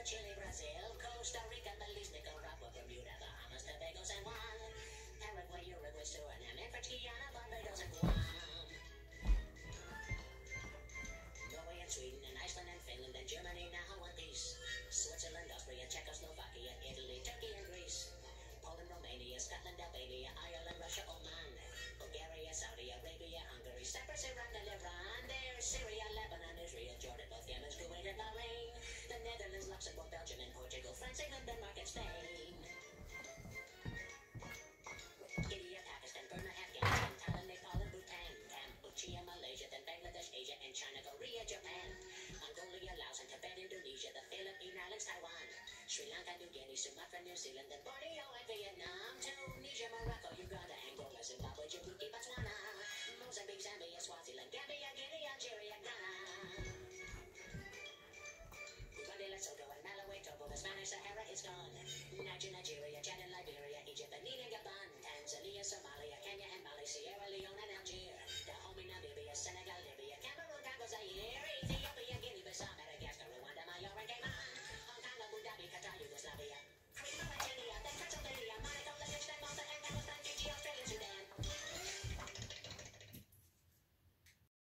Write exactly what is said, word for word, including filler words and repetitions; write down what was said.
Chile, Brazil, Costa Rica, Belize, Nicaragua, Bermuda, Bahamas, Tobago, San Juan, Paraguay, Uruguay, Suriname, and French Guiana, Barbados, and Guam. Norway and Sweden and Iceland and Finland and Germany now one piece. Switzerland, Austria, Czechoslovakia, Italy, Turkey and Greece. Poland, Romania, Scotland, Albania, Ireland, Russia, Oman, Bulgaria, Saudi Arabia, Hungary, Cyprus, Iran, and Iran. There's Syria, Lebanon, Israel, Jordan, both Yemen, Kuwait, and Bahrain. The Netherlands, Luxembourg, Belgium, and Portugal, France, England, Denmark, and Spain. India, Pakistan, Burma, Afghanistan, Thailand, Nepal, and Bhutan, Cambodia, Malaysia, then Bangladesh, Asia, and China, Korea, Japan, Mongolia, Laos, and Tibet, Indonesia, the Philippine Islands, Taiwan, Sri Lanka, New Guinea, Sumatra, New Zealand, then Borneo, and Vietnam, Tunisia, Morocco, Uganda, Angola, Zimbabwe, Djibouti, Botswana, Mozambique, Zambia, Swaziland, Gambia, Guinea, Algeria,